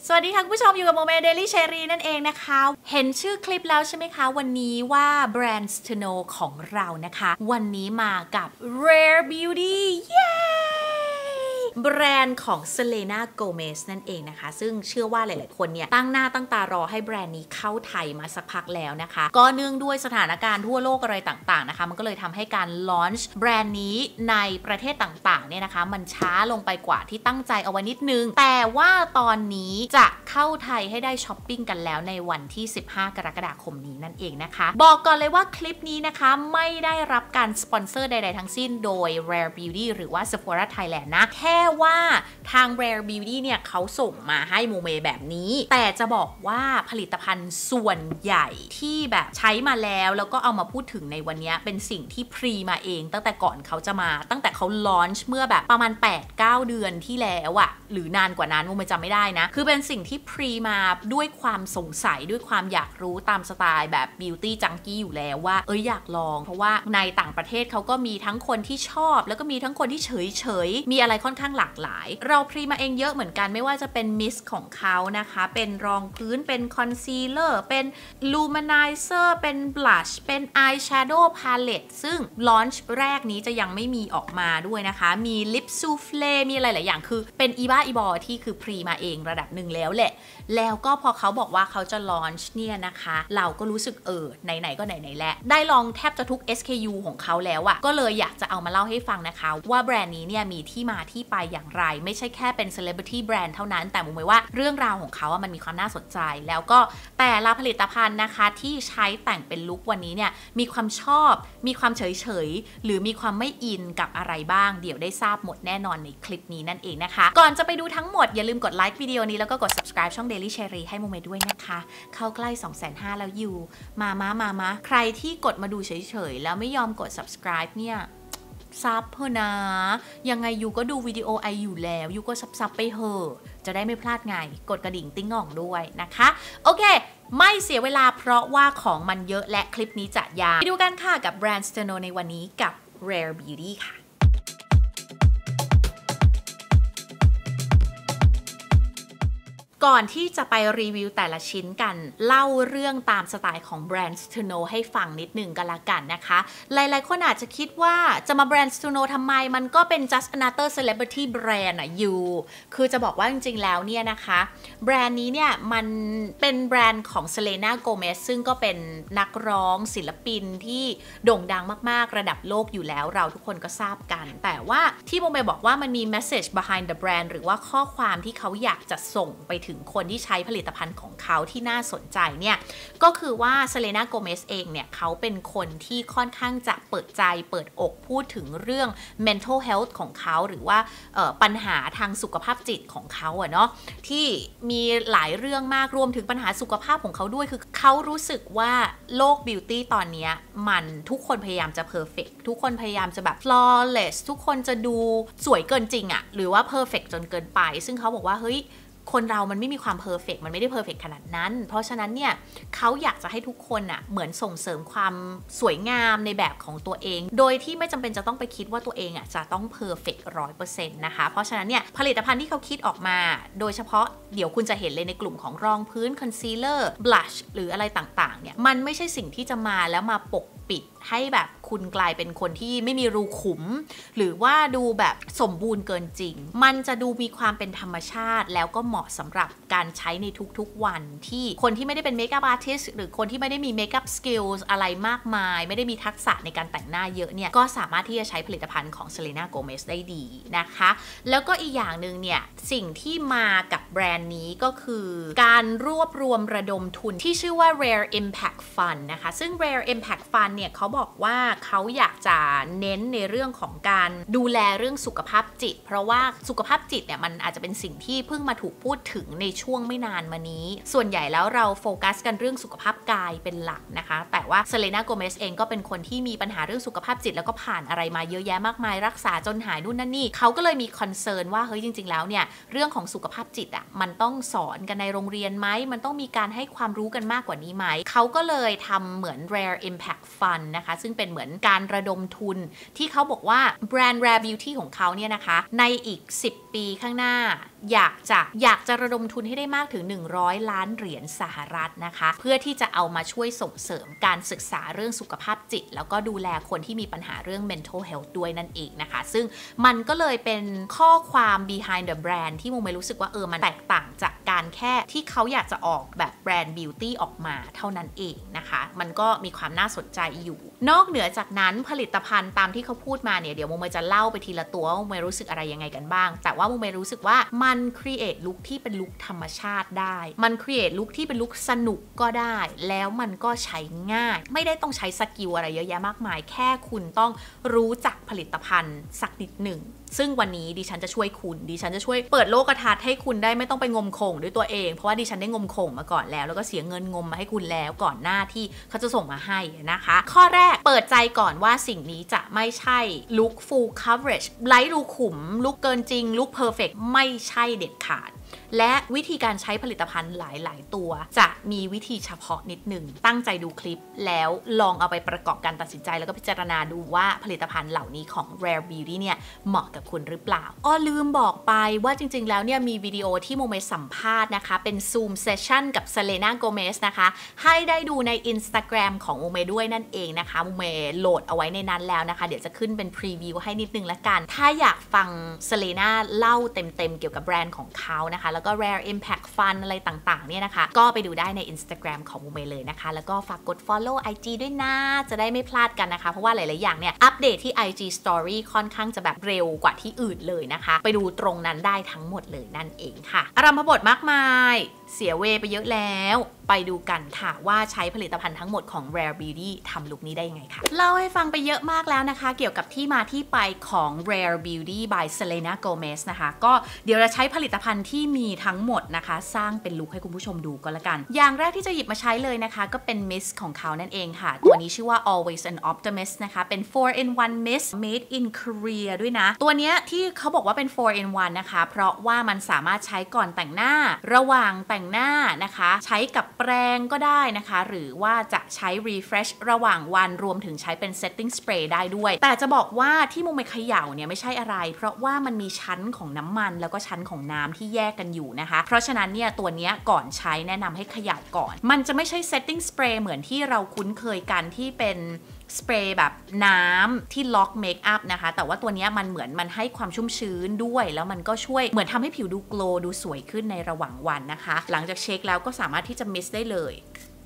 สวัสดีค่ะคุณผู้ชมอยู่กับโมเมเดลี่เชอรี่นั่นเองนะคะเห็นชื่อคลิปแล้วใช่ไหมคะวันนี้ว่าแบรนด์ to know ของเรานะคะวันนี้มากับ Rare Beauty เย้แบรนด์ของ Selena Gomez นั่นเองนะคะซึ่งเชื่อว่าหลายๆคนเนี่ยตั้งหน้าตั้งตารอให้แบรนด์นี้เข้าไทยมาสักพักแล้วนะคะก็เนื่องด้วยสถานการณ์ทั่วโลกอะไรต่างๆนะคะมันก็เลยทำให้การลอนช์แบรนด์นี้ในประเทศต่างๆเนี่ยนะคะมันช้าลงไปกว่าที่ตั้งใจเอาไว้นิดนึงแต่ว่าตอนนี้จะเข้าไทยให้ได้ช้อปปิ้งกันแล้วในวันที่15กรกฎาคมนี้นั่นเองนะคะบอกก่อนเลยว่าคลิปนี้นะคะไม่ได้รับการสปอนเซอร์ใดๆทั้งสิ้นโดย Rare Beauty หรือว่า Sephora Thailand นะแค่ว่าทาง Rare Beauty เนี่ยเขาส่งมาให้โมเมแบบนี้แต่จะบอกว่าผลิตภัณฑ์ส่วนใหญ่ที่แบบใช้มาแล้วก็เอามาพูดถึงในวันนี้เป็นสิ่งที่พรีมาเองตั้งแต่ก่อนเขาจะมาตั้งแต่เขาลอนช์เมื่อแบบประมาณ 8-9 เดือนที่แล้วอะหรือนานกว่านั้นโมเมจำไม่ได้นะคือเป็นสิ่งที่พรีมาด้วยความสงสัยด้วยความอยากรู้ตามสไตล์แบบ Beauty Junkie อยู่แล้วว่าอยากลองเพราะว่าในต่างประเทศเขาก็มีทั้งคนที่ชอบแล้วก็มีทั้งคนที่เฉยมีอะไรค่อนข้างหลากหลายเราพรีมาเองเยอะเหมือนกันไม่ว่าจะเป็นมิสต์ของเขานะคะเป็นรองพื้นเป็นคอนซีลเลอร์เป็นลูมิไนเซอร์เป็นบลัชเป็นอายแชโดว์พาเลตซึ่งลอนช์แรกนี้จะยังไม่มีออกมาด้วยนะคะมีลิปซูเฟลมีอะไรหลายอย่างคือเป็นอีบ้าอีบอที่คือพรีมาเองระดับหนึ่งแล้วแหละแล้วก็พอเขาบอกว่าเขาจะลอนช์เนี่ยนะคะเราก็รู้สึกไหนๆก็ไหนๆแล้วได้ลองแทบจะทุก SKU ของเขาแล้วอะก็เลยอยากจะเอามาเล่าให้ฟังนะคะว่าแบรนด์นี้เนี่ยมีที่มาที่ไปอย่างไรไม่ใช่แค่เป็น Celebrity Brand เท่านั้นแต่มุมว่าเรื่องราวของเขามันมีความน่าสนใจแล้วก็แต่ละผลิตภัณฑ์นะคะที่ใช้แต่งเป็นลุควันนี้เนี่ยมีความชอบมีความเฉยๆหรือมีความไม่อินกับอะไรบ้างเดี๋ยวได้ทราบหมดแน่นอนในคลิปนี้นั่นเองนะคะก่อนจะไปดูทั้งหมดอย่าลืมกดไลค์วิดีโอนี้แล้วก็กด subscribe ช่อง Daily Cherry ให้โมเมด้วยนะคะเข้าใกล้ 250,000 แล้วอยู่มาใครที่กดมาดูเฉยๆแล้วไม่ยอมกด subscribe เนี่ยซับเพอนะยังไงยูก็ดูวิดีโอไออยู่แล้วยูก็ซับไปเหอะจะได้ไม่พลาดไงกดกระดิ่งติ๊งง่องด้วยนะคะโอเคไม่เสียเวลาเพราะว่าของมันเยอะและคลิปนี้จะยาวไปดูกันค่ะกับแบรนด์ to know ในวันนี้กับ Rare Beauty ค่ะก่อนที่จะไปรีวิวแต่ละชิ้นกันเล่าเรื่องตามสไตล์ของแบรนด์ to know ให้ฟังนิดนึงกันละกันนะคะหลายๆคนอาจจะคิดว่าจะมาแบรนด์ to know ทำไมมันก็เป็น just another celebrity brand อยู่คือจะบอกว่าจริงๆแล้วเนี่ยนะคะแบรนด์นี้เนี่ยมันเป็นแบรนด์ของ Selena Gomez ซึ่งก็เป็นนักร้องศิลปินที่โด่งดังมากๆระดับโลกอยู่แล้วเราทุกคนก็ทราบกันแต่ว่าที่โมเมบอกว่ามันมี message behind the brand หรือว่าข้อความที่เขาอยากจะส่งไปถึงคนที่ใช้ผลิตภัณฑ์ของเขาที่น่าสนใจเนี่ยก็คือว่า Selena Gomez เองเนี่ยเขาเป็นคนที่ค่อนข้างจะเปิดใจเปิดอกพูดถึงเรื่อง mental health ของเขาหรือว่าปัญหาทางสุขภาพจิตของเขาเนาะที่มีหลายเรื่องมากรวมถึงปัญหาสุขภาพของเขาด้วยคือเขารู้สึกว่าโลก beauty ตอนนี้มันทุกคนพยายามจะ perfect ทุกคนพยายามจะแบบ flawless ทุกคนจะดูสวยเกินจริงหรือว่า perfect จนเกินไปซึ่งเขาบอกว่าเฮ้ยคนเรามันไม่มีความเพอร์เฟกต์มันไม่ได้เพอร์เฟกต์ขนาดนั้นเพราะฉะนั้นเนี่ยเขาอยากจะให้ทุกคนเหมือนส่งเสริมความสวยงามในแบบของตัวเองโดยที่ไม่จำเป็นจะต้องไปคิดว่าตัวเองจะต้องเพอร์เฟกต์100%นะคะเพราะฉะนั้นเนี่ยผลิตภัณฑ์ที่เขาคิดออกมาโดยเฉพาะเดี๋ยวคุณจะเห็นเลยในกลุ่มของรองพื้นคอนซีลเลอร์บลัชหรืออะไรต่างๆเนี่ยมันไม่ใช่สิ่งที่จะมาแล้วมาปกปิดให้แบบคุณกลายเป็นคนที่ไม่มีรูขุมหรือว่าดูแบบสมบูรณ์เกินจริงมันจะดูมีความเป็นธรรมชาติแล้วก็เหมาะสำหรับการใช้ในทุกๆวันที่คนที่ไม่ได้เป็นเมคอัพอาร์ติสต์หรือคนที่ไม่ได้มีเมคอัพสกิลส์อะไรมากมายไม่ได้มีทักษะในการแต่งหน้าเยอะเนี่ยก็สามารถที่จะใช้ผลิตภัณฑ์ของ Selena Gomez ได้ดีนะคะแล้วก็อีกอย่างหนึ่งเนี่ยสิ่งที่มากับแบรนด์นี้ก็คือการรวบรวมระดมทุนที่ชื่อว่า Rare Impact Fund นะคะซึ่ง Rare Impact Fund เนี่ยเขาบอกว่าเขาอยากจะเน้นในเรื่องของการดูแลเรื่องสุขภาพจิตเพราะว่าสุขภาพจิตเนี่ยมันอาจจะเป็นสิ่งที่เพิ่งมาถูกพูดถึงในช่วงไม่นานมานี้ส่วนใหญ่แล้วเราโฟกัสกันเรื่องสุขภาพกายเป็นหลักนะคะแต่ว่า Selena Gomez เองก็เป็นคนที่มีปัญหาเรื่องสุขภาพจิตแล้วก็ผ่านอะไรมาเยอะแยะมากมายรักษาจนหายนู่นนั่นนี่เขาก็เลยมีคอนเซิร์นว่าเฮ้ยจริงๆแล้วเนี่ยเรื่องของสุขภาพจิตมันต้องสอนกันในโรงเรียนไหมมันต้องมีการให้ความรู้กันมากกว่านี้ไหมเขาก็เลยทำเหมือน Rare Impact Fund นะคะซึ่งเป็นเหมือนการระดมทุนที่เขาบอกว่าแบรนด์ Rare Beauty ของเขาเนี่ยนะคะในอีก10 ปีข้างหน้าอยากจะระดมทุนให้ได้มากถึง100 ล้านเหรียญสหรัฐนะคะเพื่อที่จะเอามาช่วยส่งเสริมการศึกษาเรื่องสุขภาพจิตแล้วก็ดูแลคนที่มีปัญหาเรื่อง mental health ด้วยนั่นเองนะคะซึ่งมันก็เลยเป็นข้อความ behind the brand ที่โมเมรู้สึกว่ามันแตกต่างจากการแค่ที่เขาอยากจะออกแบบแบรนด์ beauty ออกมาเท่านั้นเองนะคะมันก็มีความน่าสนใจอยู่นอกเหนือจากนั้นผลิตภัณฑ์ตามที่เขาพูดมาเนี่ยเดี๋ยวโมเมจะเล่าไปทีละตัวว่าโมเมรู้สึกอะไรยังไงกันบ้างแต่ว่าโมเมรู้สึกว่ามัน create look ที่เป็นลุคธรรมชาติได้มัน create look ที่เป็นลุคสนุกก็ได้แล้วมันก็ใช้ง่ายไม่ได้ต้องใช้สกิลอะไรเยอะแยะมากมายแค่คุณต้องรู้จักผลิตภัณฑ์สักนิดหนึ่งซึ่งวันนี้ดิฉันจะช่วยคุณดิฉันจะช่วยเปิดโลกทัศน์ให้คุณได้ไม่ต้องไปงมโข่งด้วยตัวเองเพราะว่าดิฉันได้งมโข่งมาก่อนแล้วก็เสียเงินงมมาให้คุณแล้วก่อนหน้าที่เขาจะส่งมาให้นะคะข้อแรกเปิดใจก่อนว่าสิ่งนี้จะไม่ใช่ลุค full coverage ไร้รูขุมลุคเกินจริงลุค perfect ไม่ใช่เด็ดขาดและวิธีการใช้ผลิตภัณฑ์หลายๆตัวจะมีวิธีเฉพาะนิดหนึ่งตั้งใจดูคลิปแล้วลองเอาไปประกอบการตัดสินใจแล้วก็พิจารณาดูว่าผลิตภัณฑ์เหล่านี้ของ Rare Beauty เนี่ยเหมาะกับคุณหรือเปล่าลืมบอกไปว่าจริงๆแล้วเนี่ยมีวิดีโอที่โมเมสัมภาษณ์นะคะเป็น Zoom Session กับ Selena Gomez นะคะให้ได้ดูใน Instagram ของโมเมด้วยนั่นเองนะคะโมเมโหลดเอาไว้ในนั้นแล้วนะคะเดี๋ยวจะขึ้นเป็นพรีวิวให้นิดนึงละกันถ้าอยากฟัง Selena เล่าเต็มๆเกี่ยวกับแบรนด์ของเขานะคะแล้วก็ Rare Impact Fund อะไรต่างๆเนี่ยนะคะก็ไปดูได้ใน Instagram ของโมเมเลยนะคะแล้วก็ฝากกด follow IG ด้วยนะจะได้ไม่พลาดกันนะคะเพราะว่าหลายๆอย่างเนี่ยอัปเดตที่ IG Story ค่อนข้างจะแบบเร็วกว่าที่อื่นเลยนะคะไปดูตรงนั้นได้ทั้งหมดเลยนั่นเองค่ะอารัมพบทมากมายเสียเวไปเยอะแล้วไปดูกันค่ะว่าใช้ผลิตภัณฑ์ทั้งหมดของ Rare Beauty ทำลุคนี้ได้ยังไงค่ะเล่าให้ฟังไปเยอะมากแล้วนะคะเกี่ยวกับที่มาที่ไปของ Rare Beauty by Selena Gomez นะคะก็เดี๋ยวจะใช้ผลิตภัณฑ์ที่มีทั้งหมดนะคะสร้างเป็นลุคให้คุณผู้ชมดูก็แล้วกันอย่างแรกที่จะหยิบมาใช้เลยนะคะก็เป็น Mist ของเขานั่นเองค่ะตัวนี้ชื่อว่า Always an Optimist นะคะเป็น 4-in-1 Mist made in Korea ด้วยนะตัวเนี้ยที่เขาบอกว่าเป็น 4-in-1 นะคะเพราะว่ามันสามารถใช้ก่อนแต่งหน้าระหว่างแต่งหน้านะคะใช้กับแปรงก็ได้นะคะหรือว่าจะใช้ refresh ระหว่างวันรวมถึงใช้เป็น setting spray ได้ด้วยแต่จะบอกว่าที่โมเมเขย่าเนี่ยไม่ใช่อะไรเพราะว่ามันมีชั้นของน้ำมันแล้วก็ชั้นของน้ำที่แยกกันอยู่นะคะเพราะฉะนั้นเนี่ยตัวเนี้ยก่อนใช้แนะนำให้เขย่าก่อนมันจะไม่ใช่ setting spray เหมือนที่เราคุ้นเคยกันที่เป็นสเปรย์แบบน้ำที่ล็อกเมคอัพนะคะแต่ว่าตัวนี้มันเหมือนมันให้ความชุ่มชื้นด้วยแล้วมันก็ช่วยเหมือนทำให้ผิวดูโกลว์ดูสวยขึ้นในระหว่างวันนะคะหลังจากเช็คแล้วก็สามารถที่จะมิสได้เลย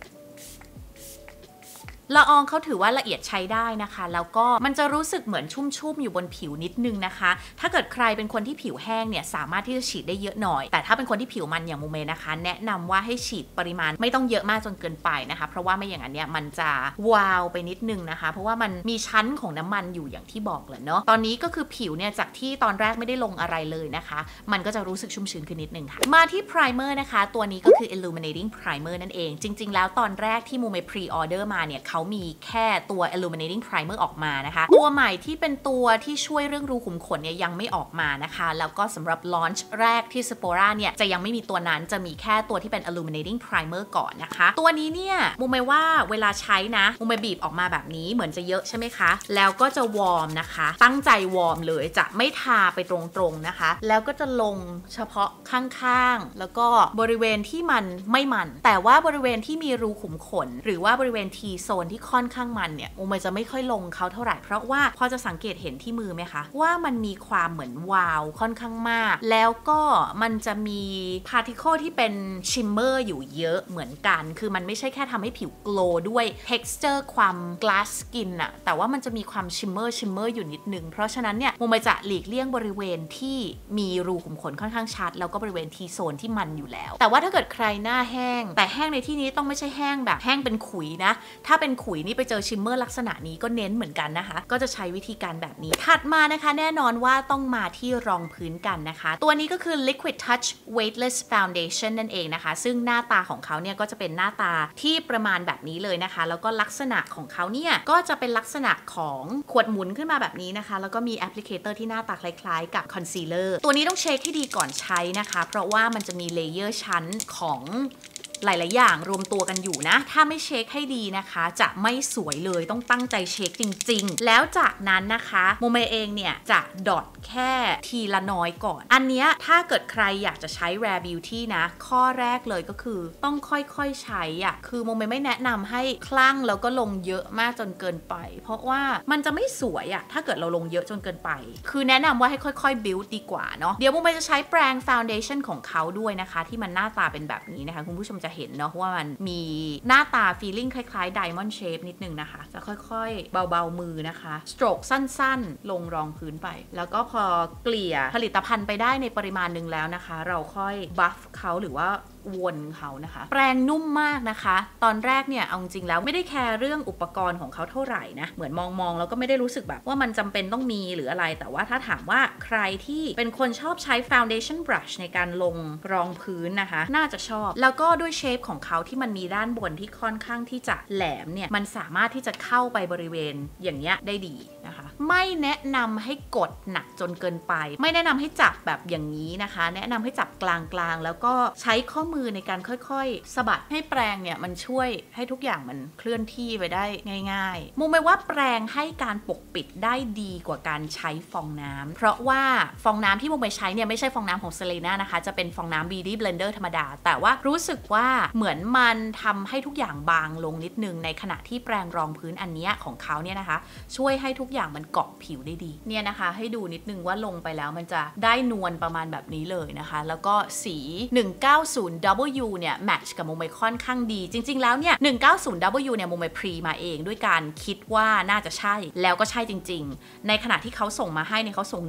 ละอองเขาถือว่าละเอียดใช้ได้นะคะแล้วก็มันจะรู้สึกเหมือนชุ่มๆอยู่บนผิวนิดนึงนะคะถ้าเกิดใครเป็นคนที่ผิวแห้งเนี่ยสามารถที่จะฉีดได้เยอะหน่อยแต่ถ้าเป็นคนที่ผิวมันอย่างโมเมนะคะแนะนำว่าให้ฉีดปริมาณไม่ต้องเยอะมากจนเกินไปนะคะเพราะว่าไม่อย่างนั้นเนี่ยมันจะวาวไปนิดนึงนะคะเพราะว่ามันมีชั้นของน้ำมันอยู่อย่างที่บอกแหละเนาะตอนนี้ก็คือผิวเนี่ยจากที่ตอนแรกไม่ได้ลงอะไรเลยนะคะมันก็จะรู้สึกชุ่มชื้นขึ้นนิดนึงค่ะมาที่ primer นะคะตัวนี้ก็คือ illuminating primer นั่นเองจริงๆแล้วตอนแรกที่โมเม pre-order มาเนี่ยเขามีแค่ตัว illuminating primer ออกมานะคะตัวใหม่ที่เป็นตัวที่ช่วยเรื่องรูขุมขนเนี่ยยังไม่ออกมานะคะแล้วก็สำหรับ launch แรกที่ Sephora เนี่ยจะยังไม่มีตัวนั้นจะมีแค่ตัวที่เป็น illuminating primer ก่อนนะคะตัวนี้เนี่ยโมเมว่าเวลาใช้นะโมเมบีบออกมาแบบนี้เหมือนจะเยอะใช่ไหมคะแล้วก็จะวอร์มนะคะตั้งใจวอร์มเลยจะไม่ทาไปตรงๆนะคะแล้วก็จะลงเฉพาะข้างๆแล้วก็บริเวณที่มันไม่มันแต่ว่าบริเวณที่มีรูขุมขนหรือว่าบริเวณ T zone ที่ค่อนข้างมันเนี่ยโมเมจะไม่ค่อยลงเขาเท่าไหร่เพราะว่าพอจะสังเกตเห็นที่มือไหมคะว่ามันมีความเหมือนวาวค่อนข้างมากแล้วก็มันจะมีพาร์ติเคิลที่เป็นชิมเมอร์อยู่เยอะเหมือนกันคือมันไม่ใช่แค่ทำให้ผิวโกลว์ด้วย texture ความ glass skin อะแต่ว่ามันจะมีความชิมเมอร์อยู่นิดนึงเพราะฉะนั้นเนี่ยโมเมจะหลีกเลี่ยงบริเวณที่มีรูขุมขนค่อนข้างชัดแล้วก็บริเวณ T zone ที่มันอยู่แล้วแต่ว่าถ้าเกิดใครหน้าแห้งแต่แห้งในที่นี้ต้องไม่ใช่แห้งแบบแห้งเป็นขุยนะถ้าเป็นขุยนี่ไปเจอชิมเมอร์ลักษณะนี้ก็เน้นเหมือนกันนะคะก็จะใช้วิธีการแบบนี้ถัดมานะคะแน่นอนว่าต้องมาที่รองพื้นกันนะคะตัวนี้ก็คือ Liquid Touch Weightless Foundation นั่นเองนะคะซึ่งหน้าตาของเขาเนี่ยก็จะเป็นหน้าตาที่ประมาณแบบนี้เลยนะคะแล้วก็ลักษณะของเขาเนี่ยก็จะเป็นลักษณะของขวดหมุนขึ้นมาแบบนี้นะคะแล้วก็มีแอปพลิเคเตอร์ที่หน้าตาคล้ายๆกับคอนซีลเลอร์ตัวนี้ต้องเช็คให้ดีก่อนใช้นะคะเพราะว่ามันจะมีเลเยอร์ชั้นของหลายๆอย่างรวมตัวกันอยู่นะถ้าไม่เช็คให้ดีนะคะจะไม่สวยเลยต้องตั้งใจเช็คจริงๆแล้วจากนั้นนะคะโมเมเองเนี่ยจะดอทแค่ทีละน้อยก่อนอันเนี้ยถ้าเกิดใครอยากจะใช้ Rare Beauty นะข้อแรกเลยก็คือต้องค่อยๆใช้อ่ะคือโมเมไม่แนะนำให้คลั่งแล้วก็ลงเยอะมากจนเกินไปเพราะว่ามันจะไม่สวยอ่ะถ้าเกิดเราลงเยอะจนเกินไปคือแนะนำว่าให้ค่อยๆ build ดีกว่าเนาะเดี๋ยวโมเมจะใช้แปรง foundation ของเขาด้วยนะคะที่มันหน้าตาเป็นแบบนี้นะคะคุณผู้ชมจะเห็นเนาะว่ามันมีหน้าตา feeling คล้ายๆ diamond shape นิดนึงนะคะจะค่อยๆเบาๆมือนะคะ stroke สั้นๆลงรองพื้นไปแล้วก็พอเกลี่ยผลิตภัณฑ์ไปได้ในปริมาณหนึ่งแล้วนะคะเราค่อย buff เขาหรือว่าวนเขานะคะแปรงนุ่มมากนะคะตอนแรกเนี่ยเอาจริงแล้วไม่ได้แคร์เรื่องอุปกรณ์ของเขาเท่าไหร่นะเหมือนมองแล้วก็ไม่ได้รู้สึกแบบว่ามันจำเป็นต้องมีหรืออะไรแต่ว่าถ้าถามว่าใครที่เป็นคนชอบใช้ foundation brush ในการลงรองพื้นนะคะน่าจะชอบแล้วก็ด้วยเชฟของเขาที่มันมีด้านบนที่ค่อนข้างที่จะแหลมเนี่ยมันสามารถที่จะเข้าไปบริเวณอย่างเงี้ยได้ดีนะคะไม่แนะนำให้กดหนักจนเกินไปไม่แนะนำให้จับแบบอย่างนี้นะคะแนะนำให้จับกลางๆแล้วก็ใช้ข้อมือในการค่อยๆสะบัดให้แปรงเนี่ยมันช่วยให้ทุกอย่างมันเคลื่อนที่ไปได้ง่ายๆมุมไปว่าแปรงให้การปกปิดได้ดีกว่าการใช้ฟองน้ำเพราะว่าฟองน้ำที่มุมไปใช้เนี่ยไม่ใช่ฟองน้ำของเซเลน่านะคะจะเป็นฟองน้ำ Beauty Blender ธรรมดาแต่ว่ารู้สึกว่าเหมือนมันทำให้ทุกอย่างบางลงนิดนึงในขณะที่แปรงรองพื้นอันนี้ของเขาเนี่ยนะคะช่วยให้ทุกอย่างมันเกาะผิวได้ดีเนี่ยนะคะให้ดูนิดนึงว่าลงไปแล้วมันจะได้นวลประมาณแบบนี้เลยนะคะแล้วก็สี 190W เนี่ยแมทช์กับโมเมค่อนข้างดีจริงๆแล้วเนี่ย 190W เนี่ยโมเมพรีมาเองด้วยการคิดว่าน่าจะใช่แล้วก็ใช่จริงๆในขณะที่เขาส่งมาให้เนี่ยเขาส่ง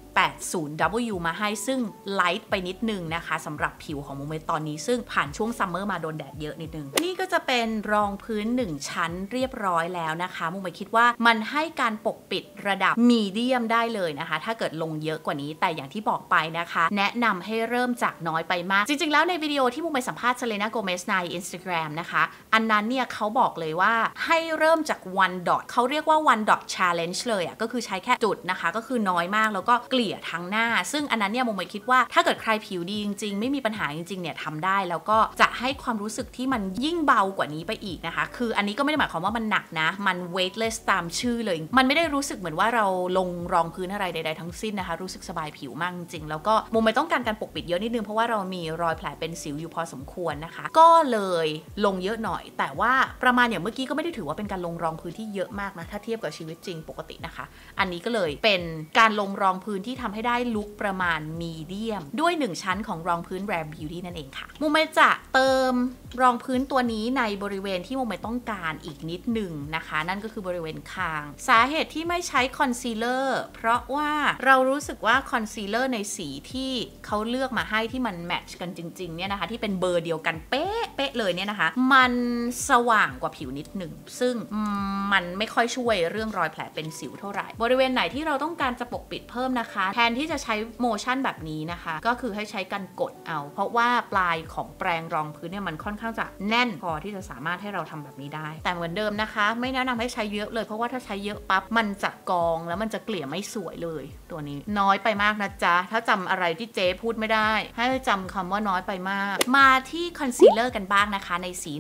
180W มาให้ซึ่งไลท์ไปนิดนึงนะคะสำหรับผิวของโมเมตอนนี้ซึ่งผ่านช่วงซัมเมอร์มาโดนแดดเยอะนิดนึงนี่ก็จะเป็นรองพื้น1ชั้นเรียบร้อยแล้วนะคะโมเมคิดว่ามันให้การปกปิดระดับมีเดียมได้เลยนะคะถ้าเกิดลงเยอะกว่านี้แต่อย่างที่บอกไปนะคะแนะนำให้เริ่มจากน้อยไปมากจริงๆแล้วในวิดีโอที่โมเมสัมภาษณ์เซเลน่าโกเมสใน Instagram นะคะอันนั้นเนี่ยเขาบอกเลยว่าให้เริ่มจาก one dot เขาเรียกว่า one dot challenge เลยอ่ะก็คือใช้แค่จุดนะคะก็คือน้อยมากแล้วก็เกลี่ยทั้งหน้าซึ่งอันนั้นเนี่ยโมเมคิดว่าถ้าเกิดใครผิวดีจริงๆไม่มีปัญหาจริงๆเนี่ยทำได้แล้วก็จะให้ความรู้สึกที่มันยิ่งเบากว่านี้ไปอีกนะคะคืออันนี้ก็ไม่ได้หมายความว่ามันหนักนะมัน weightless ตามชื่อเลยมันไม่ได้รู้สึกเหมือนว่าเราลงรองพื้นอะไรใดๆทั้งสิ้นนะคะรู้สึกสบายผิวมากจริงๆแล้วก็โมเมต้องการปกปิดเยอะนิดนึงเพราะว่าเรามีรอยแผลเป็นสิวอยู่พอสมควรนะคะก็เลยลงเยอะหน่อยแต่ว่าประมาณอย่างเมื่อกี้ก็ไม่ได้ถือว่าเป็นการลงรองพื้นที่เยอะมากนะถ้าเทียบกับชีวิตจริงปกตินะคะอันนี้ก็เลยเป็นการลงรองพื้นที่ทำให้ได้ลุคประมาณมีเดียมด้วย1ชั้นของรองพื้น Rare Beauty นั่นเองค่ะโมเมจะเติมรองพื้นตัวนี้ในบริเวณที่โมเมต้องการอีกนิดหนึ่งนะคะนั่นก็คือบริเวณคางสาเหตุที่ไม่ใช้คอนซีลเลอร์เพราะว่าเรารู้สึกว่าคอนซีลเลอร์ในสีที่เขาเลือกมาให้ที่มันแมทช์กันจริงๆเนี่ยนะคะที่เป็นเบอร์เดียวกันเป๊ะเลยเนี่ยนะคะมันสว่างกว่าผิวนิดหนึ่งซึ่งมันไม่ค่อยช่วยเรื่องรอยแผลเป็นสิวเท่าไหร่บริเวณไหนที่เราต้องการจะปกปิดเพิ่มนะคะแทนที่จะใช้โมชั่นแบบนี้นะคะก็คือให้ใช้การกดเอาเพราะว่าปลายของแปรงรองพื้นเนี่ยมันค่อนข้างจะแน่นพอที่จะสามารถให้เราทำแบบนี้ได้แต่เหมือนเดิมนะคะไม่แนะนำให้ใช้เยอะเลยเพราะว่าถ้าใช้เยอะปั๊บมันจะกองแล้วมันจะเกลี่ยไม่สวยเลยตัวนี้น้อยไปมากนะจ๊ะถ้าจำอะไรที่เจ๊พูดไม่ได้ให้จำคำว่าน้อยไปมากมาที่คอนซีลเลอร์กันบ้างนะคะในสี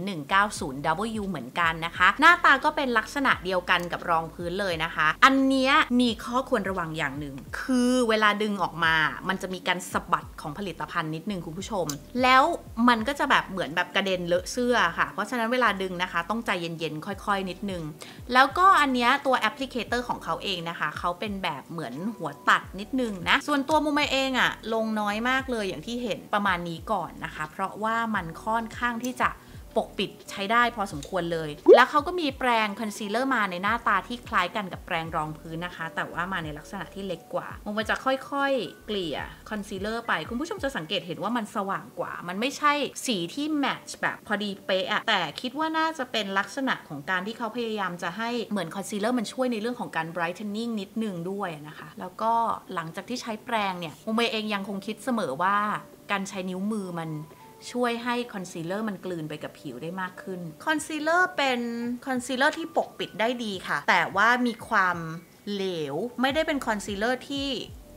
190W เหมือนกันนะคะหน้าตาก็เป็นลักษณะเดียวกันกับรองพื้นเลยนะคะอันเนี้ยมีข้อควรระวังอย่างหนึ่งคือเวลาดึงออกมามันจะมีการสะบัดของผลิตภัณฑ์นิดนึงคุณผู้ชมแล้วมันก็จะแบบเหมือนแบบกระเด็นเลอะเสื้อค่ะเพราะฉะนั้นเวลาดึงนะคะต้องใจเย็นๆค่อยๆนิดนึงแล้วก็อันเนี้ยตัวแอปพลิเคเตอร์ของเขาเองนะคะเขาเป็นแบบเหมือนหัวตัดนิดนึงนะส่วนตัวมุมเองอะลงน้อยมากเลยอย่างที่เห็นประมาณนี้ก่อนนะคะเพราะว่ามันค่อนข้างที่จะปกปิดใช้ได้พอสมควรเลยแล้วเขาก็มีแปรงคอนซีลเลอร์มาในหน้าตาที่คล้ายกันกับแปรงรองพื้นนะคะแต่ว่ามาในลักษณะที่เล็กกว่ามันจะค่อยๆเกลี่ยคอนซีลเลอร์ไปคุณผู้ชมจะสังเกตเห็นว่ามันสว่างกว่ามันไม่ใช่สีที่แมทช์แบบพอดีเป๊ะอะแต่คิดว่าน่าจะเป็นลักษณะของการที่เขาพยายามจะให้เหมือนคอนซีลเลอร์มันช่วยในเรื่องของการ brightening นิดนึงด้วยนะคะแล้วก็หลังจากที่ใช้แปรงเนี่ยโมเมเองยังคงคิดเสมอว่าการใช้นิ้วมือมันช่วยให้คอนซีลเลอร์มันกลืนไปกับผิวได้มากขึ้นคอนซีลเลอร์เป็นคอนซีลเลอร์ที่ปกปิดได้ดีค่ะแต่ว่ามีความเหลวไม่ได้เป็นคอนซีลเลอร์ที่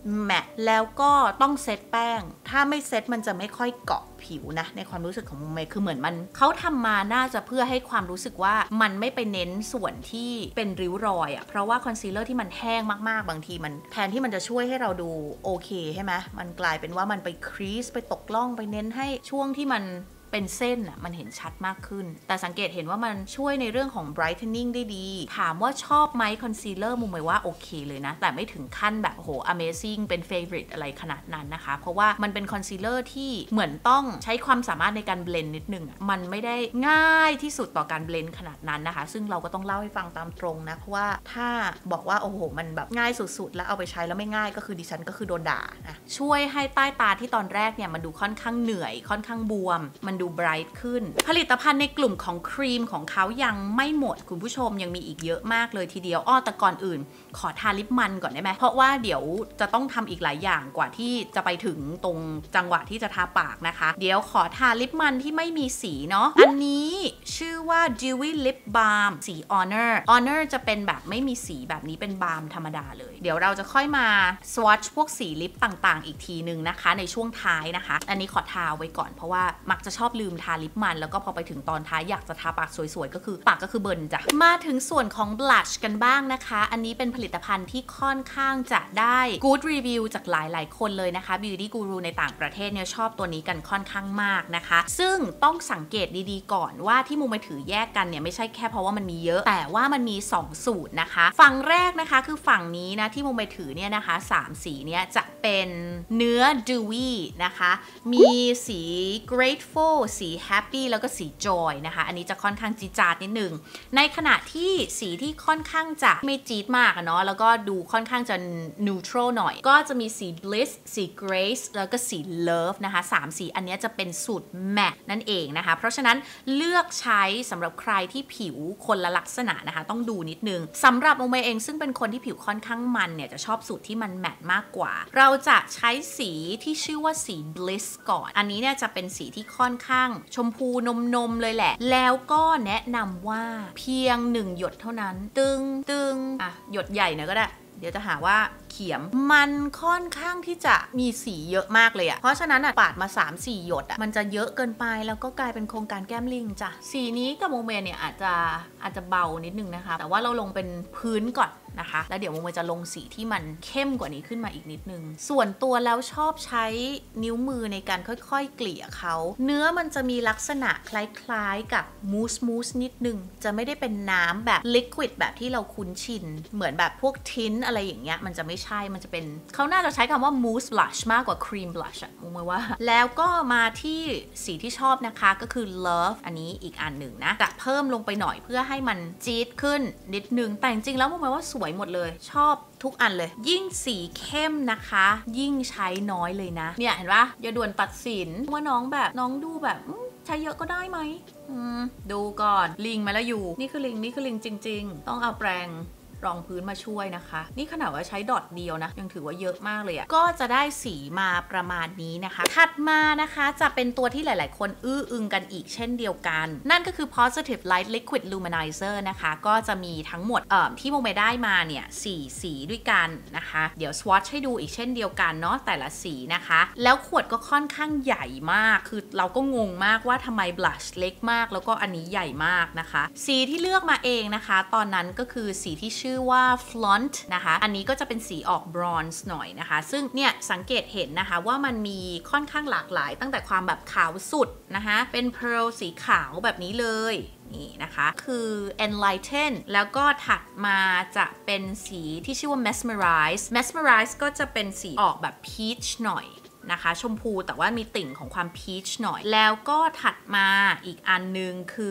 แมตต์แล้วก็ต้องเซตแป้งถ้าไม่เซตมันจะไม่ค่อยเกาะผิวนะในความรู้สึกของมุมเมย์คือเหมือนมันเขาทำมาน่าจะเพื่อให้ความรู้สึกว่ามันไม่ไปเน้นส่วนที่เป็นริ้วรอยอะเพราะว่าคอนซีลเลอร์ที่มันแห้งมากๆบางทีมันแทนที่มันจะช่วยให้เราดูโอเคใช่ไหมมันกลายเป็นว่ามันไปครีสไปตกล่องไปเน้นให้ช่วงที่มันเป็นเส้นอะมันเห็นชัดมากขึ้นแต่สังเกตเห็นว่ามันช่วยในเรื่องของ brightening ได้ดีถามว่าชอบไหมคอนซีลเลอร์มุมมองว่าโอเคเลยนะแต่ไม่ถึงขั้นแบบโห amazing เป็น favorite อะไรขนาดนั้นนะคะเพราะว่ามันเป็นคอนซีลเลอร์ที่เหมือนต้องใช้ความสามารถในการเบลนด์นิดนึงมันไม่ได้ง่ายที่สุดต่อการเบลนด์ขนาดนั้นนะคะซึ่งเราก็ต้องเล่าให้ฟังตามตรงนะเพราะว่าถ้าบอกว่าโอ้โหมันแบบง่ายสุดๆแล้วเอาไปใช้แล้วไม่ง่ายก็คือดิฉันก็คือโดนด่านะช่วยให้ใต้ตาที่ตอนแรกเนี่ยมันดูค่อนข้างเหนื่อยค่อนข้างบวมมันดูไบรท์ขึ้นผลิตภัณฑ์ในกลุ่มของครีมของเขายังไม่หมดคุณผู้ชมยังมีอีกเยอะมากเลยทีเดียวแต่ก่อนอื่นขอทาลิปมันก่อนได้ไหมเพราะว่าเดี๋ยวจะต้องทำอีกหลายอย่างกว่าที่จะไปถึงตรงจังหวะที่จะทาปากนะคะเดี๋ยวขอทาลิปมันที่ไม่มีสีเนาะอันนี้ชื่อว่า Dewy Lip Balm สี Honor จะเป็นแบบไม่มีสีแบบนี้เป็นบาล์มธรรมดาเลยเดี๋ยวเราจะค่อยมาสวอตช์พวกสีลิปต่างๆอีกทีนึงนะคะในช่วงท้ายนะคะอันนี้ขอทาไว้ก่อนเพราะว่ามักจะชอบลืมทาลิปมันแล้วก็พอไปถึงตอนท้ายอยากจะทาปากสวยๆก็คือปากก็คือเบิร์นจ้ะมาถึงส่วนของ blush กันบ้างนะคะอันนี้เป็นผลิตภัณฑ์ที่ค่อนข้างจะได้ good review จากหลายๆคนเลยนะคะ beauty guru ในต่างประเทศเนี่ยชอบตัวนี้กันค่อนข้างมากนะคะซึ่งต้องสังเกตดีๆก่อนว่าที่มุมไปถือแยกกันเนี่ยไม่ใช่แค่เพราะว่ามันมีเยอะแต่ว่ามันมี2สูตรนะคะฝั่งแรกนะคะคือฝั่งนี้นะที่มุมไปถือเนี่ยนะคะ3สีเนี่ยจะเป็นเนื้อ dewy นะคะมีสี grateful สี happy แล้วก็สี joy นะคะอันนี้จะค่อนข้างจี๊ดจ๊าดนิดนึงในขณะที่สีที่ค่อนข้างจะไม่จี๊ดมากเนาะแล้วก็ดูค่อนข้างจะ neutral หน่อยก็จะมีสี bliss สี grace แล้วก็สี love นะคะ3สีอันนี้จะเป็นสูตร matte นั่นเองนะคะเพราะฉะนั้นเลือกใช้สำหรับใครที่ผิวคนละลักษณะนะคะต้องดูนิดนึงสำหรับโมเมเองซึ่งเป็นคนที่ผิวค่อนข้างมันเนี่ยจะชอบสูตรที่มันแมตต์มากกว่าเราจะใช้สีที่ชื่อว่าสี bliss ก่อนอันนี้เนี่ยจะเป็นสีที่ค่อนข้างชมพูนมเลยแหละแล้วก็แนะนำว่าเพียง1หยดเท่านั้นตึงหยดใหญ่หน่อยก็ได้เดี๋ยวจะหาว่าเขียมมันค่อนข้างที่จะมีสีเยอะมากเลยเพราะฉะนั้นปาดมา 3-4 หยดมันจะเยอะเกินไปแล้วก็กลายเป็นโครงการแก้มลิงจ้ะสีนี้กับโมเมเนี่ยอาจจะเบานิดนึงนะคะแต่ว่าเราลงเป็นพื้นก่อนนะคะแล้วเดี๋ยวโมเมจะลงสีที่มันเข้มกว่านี้ขึ้นมาอีกนิดนึงส่วนตัวแล้วชอบใช้นิ้วมือในการค่อยๆเกลี่ยเขาเนื้อมันจะมีลักษณะคล้ายๆกับมูสนิดนึงจะไม่ได้เป็นน้ำแบบลิควิดแบบที่เราคุ้นชินเหมือนแบบพวกทินอะไรอย่างเงี้ยมันจะไม่ใช่มันจะเป็นเขาน่าจะใช้คำว่ามูสบลัชมากกว่าครีมบลัชโมเมว่าแล้วก็มาที่สีที่ชอบนะคะก็คือ love อันนี้อีกอันหนึ่งนะจะเพิ่มลงไปหน่อยเพื่อให้มันจี๊ดขึ้นนิดนึงแต่จริงๆแล้วโมเมว่าสวยหมดเลยชอบทุกอันเลยยิ่งสีเข้มนะคะยิ่งใช้น้อยเลยนะเนี่ยเห็นปะอย่าด่วนตัดสินว่าน้องดูแบบใช้เยอะก็ได้ไหมดูก่อนลิงมาแล้วอยู่นี่คือลิงจริงๆต้องเอาแปรงรองพื้นมาช่วยนะคะนี่ขนาดว่าใช้ดอทเดียวนะยังถือว่าเยอะมากเลยก็จะได้สีมาประมาณนี้นะคะถัดมานะคะจะเป็นตัวที่หลายๆคนอื้ออึงกันอีกเช่นเดียวกันนั่นก็คือ positive light liquid luminizer นะคะก็จะมีทั้งหมดที่โมเมได้มาเนี่ย4สีด้วยกันนะคะเดี๋ยว swatch ให้ดูอีกเช่นเดียวกันเนาะแต่ละสีนะคะแล้วขวดก็ค่อนข้างใหญ่มากคือเราก็งงมากว่าทำไม blush เล็กมากแล้วก็อันนี้ใหญ่มากนะคะสีที่เลือกมาเองนะคะตอนนั้นก็คือสีที่ชื่อว่า flaunt นะคะอันนี้ก็จะเป็นสีออกบรอนซ์หน่อยนะคะซึ่งเนี่ยสังเกตเห็นนะคะว่ามันมีค่อนข้างหลากหลายตั้งแต่ความแบบขาวสุดนะคะเป็น pearl สีขาวแบบนี้เลยนี่นะคะคือ enlighten แล้วก็ถัดมาจะเป็นสีที่ชื่อว่า mesmerize ก็จะเป็นสีออกแบบ peach หน่อยนะคะชมพูแต่ว่ามีติ่งของความพีชหน่อยแล้วก็ถัดมาอีกอันนึงคือ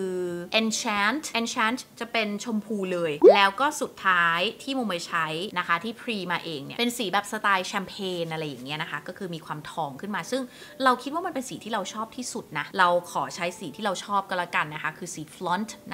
enchant จะเป็นชมพูเลยแล้วก็สุดท้ายที่โมเมใช้นะคะที่พรีมาเองเนี่ยเป็นสีแบบสไตล์แชมเปญอะไรอย่างเงี้ยนะคะก็คือมีความทองขึ้นมาซึ่งเราคิดว่ามันเป็นสีที่เราชอบที่สุดนะเราขอใช้สีที่เราชอบก็แล้วกันนะคะคือสี flaunt นะคะ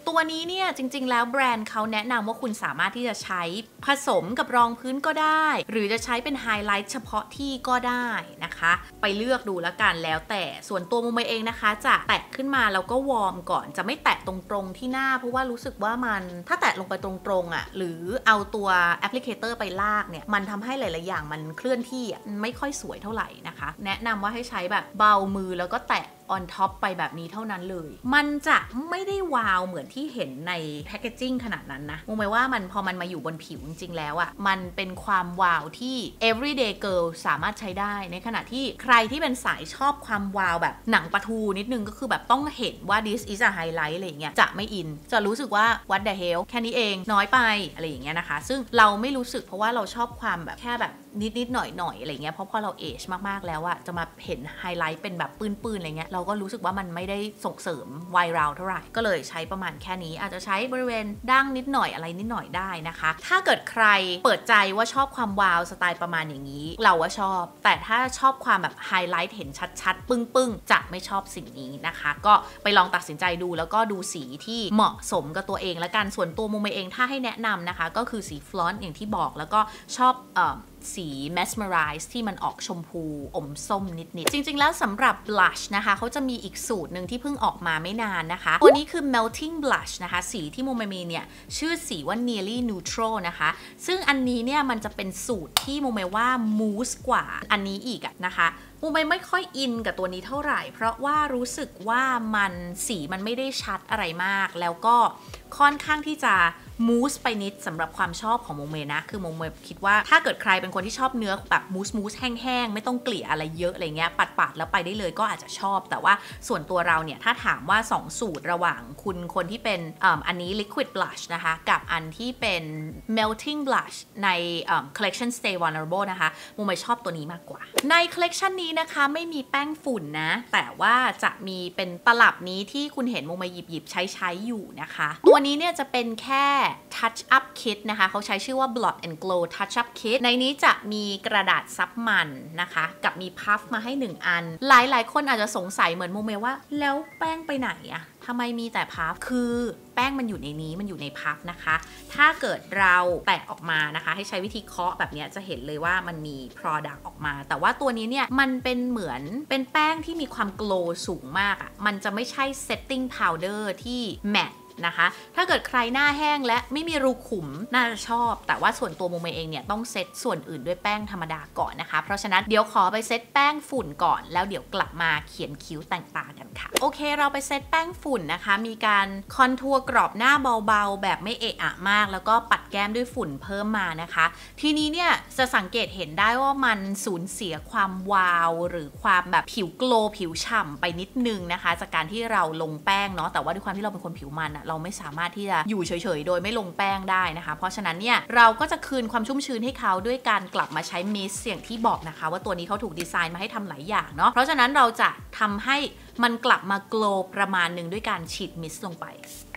ตัวนี้เนี่ยจริงๆแล้วแบรนด์เขาแนะนำว่าคุณสามารถที่จะใช้ผสมกับรองพื้นก็ได้หรือจะใช้เป็นไฮไลท์เฉพาะที่ก็ได้นะคะไปเลือกดูแล้วกันแล้วแต่ส่วนตัวมุมเองนะคะจะแตะขึ้นมาแล้วก็วอร์มก่อนจะไม่แตะตรงๆที่หน้าเพราะว่ารู้สึกว่ามันถ้าแตะลงไปตรงๆอ่ะหรือเอาตัวแอปพลิเคเตอร์ไปลากเนี่ยมันทำให้หลายๆอย่างมันเคลื่อนที่ไม่ค่อยสวยเท่าไหร่นะคะแนะนำว่าให้ใช้แบบเบามือแล้วก็แตะon top ไปแบบนี้เท่านั้นเลยมันจะไม่ได้วาวเหมือนที่เห็นในแพคเกจจิ้งขนาดนั้นนะมองไปว่ามันพอมันมาอยู่บนผิวจริงๆแล้วอะมันเป็นความวาวที่ everyday girl สามารถใช้ได้ในขณะที่ใครที่เป็นสายชอบความวาวแบบหนังปะทูนิดนึงก็คือแบบต้องเห็นว่า this is a highlight อะไรอย่างเงี้ยจะไม่อินจะรู้สึกว่า what the hell แค่นี้เองน้อยไปอะไรอย่างเงี้ยนะคะซึ่งเราไม่รู้สึกเพราะว่าเราชอบความแบบแค่แบบนิดๆหน่อยๆอะไรเงี้ยเพราะพอเราเอจมากๆแล้วอะจะมาเห็นไฮไลท์เป็นแบบปื้นๆอะไรเงี้ยเราก็รู้สึกว่ามันไม่ได้ส่งเสริมไวรัลเท่าไหร่ก็เลยใช้ประมาณแค่นี้อาจจะใช้บริเวณดั้งนิดหน่อยอะไรนิดหน่อยได้นะคะถ้าเกิดใครเปิดใจว่าชอบความวาวสไตล์ประมาณอย่างนี้เราว่าชอบแต่ถ้าชอบความแบบไฮไลท์เห็นชัดๆปึ้งๆจะไม่ชอบสิ่งนี้นะคะก็ไปลองตัดสินใจดูแล้วก็ดูสีที่เหมาะสมกับตัวเองและกันส่วนตัวมุมเองถ้าให้แนะนำนะคะก็คือสีฟลอนต์อย่างที่บอกแล้วก็ชอบสี mesmerize ที่มันออกชมพูอมส้มนิดๆจริงๆแล้วสำหรับ blush นะคะเขาจะมีอีกสูตรหนึ่งที่เพิ่งออกมาไม่นานนะคะตัวนี้คือ melting blush นะคะสีที่โมมีเนี่ยชื่อสีว่า nearly neutral นะคะซึ่งอันนี้เนี่ยมันจะเป็นสูตรที่โมเมว่า mousse กว่าอันนี้อีกนะคะโมไม่ค่อยอินกับตัวนี้เท่าไหร่เพราะว่ารู้สึกว่ามันสีมันไม่ได้ชัดอะไรมากแล้วก็ค่อนข้างที่จะมูสไปนิดสำหรับความชอบของโมเมนะคือโมเมคิดว่าถ้าเกิดใครเป็นคนที่ชอบเนื้อแบบมูสแห้งๆไม่ต้องเกลี่ยอะไรเยอะอะไรเงี้ยปัดแล้วไปได้เลยก็อาจจะชอบแต่ว่าส่วนตัวเราเนี่ยถ้าถามว่า2สูตรระหว่างคุณคนที่เป็นอันนี้ liquid blush นะคะกับอันที่เป็น melting blush ในcollection stay vulnerable นะคะโมเมชอบตัวนี้มากกว่าใน collection นี้นะคะไม่มีแป้งฝุ่นนะแต่ว่าจะมีเป็นตลับนี้ที่คุณเห็นโมเมหยิบใช้อยู่นะคะตัวนี้เนี่ยจะเป็นแค่ touch up kit นะคะเขาใช้ชื่อว่า blot and glow touch up kit ในนี้จะมีกระดาษซับมันนะคะกับมีพัฟมาให้1อันหลายคนอาจจะสงสัยเหมือนโมเมว่าแล้วแป้งไปไหนอะทำไมมีแต่พัฟคือแป้งมันอยู่ในนี้มันอยู่ในพัฟนะคะถ้าเกิดเราแตะออกมานะคะให้ใช้วิธีเคาะแบบนี้จะเห็นเลยว่ามันมี product ออกมาแต่ว่าตัวนี้เนี่ยมันเป็นเหมือนเป็นแป้งที่มีความ glow สูงมากอะมันจะไม่ใช่ setting powder ที่ matteนะคะถ้าเกิดใครหน้าแห้งและไม่มีรูขุมน่าจะชอบแต่ว่าส่วนตัวโมเมเองเนี่ยต้องเซตส่วนอื่นด้วยแป้งธรรมดาก่อนนะคะเพราะฉะนั้นเดี๋ยวขอไปเซตแป้งฝุ่นก่อนแล้วเดี๋ยวกลับมาเขียนคิ้วแต่งตากันค่ะโอเคเราไปเซตแป้งฝุ่นนะคะมีการคอนทัวร์กรอบหน้าเบาๆแบบไม่เอะอะมากแล้วก็ปัดแก้มด้วยฝุ่นเพิ่มมานะคะทีนี้เนี่ยจะสังเกตเห็นได้ว่ามันสูญเสียความวาวหรือความแบบผิวโกลว์ผิวฉ่ำไปนิดนึงนะคะจากการที่เราลงแป้งเนาะแต่ว่าด้วยความที่เราเป็นคนผิวมันอะเราไม่สามารถที่จะอยู่เฉยๆโดยไม่ลงแป้งได้นะคะเพราะฉะนั้นเนี่ยเราก็จะคืนความชุ่มชื้นให้เขาด้วยการกลับมาใช้มิสต์อย่างที่บอกนะคะว่าตัวนี้เขาถูกดีไซน์มาให้ทำหลายอย่างเนาะเพราะฉะนั้นเราจะทำให้มันกลับมาโกลว์ประมาณหนึ่งด้วยการฉีดมิสต์ลงไป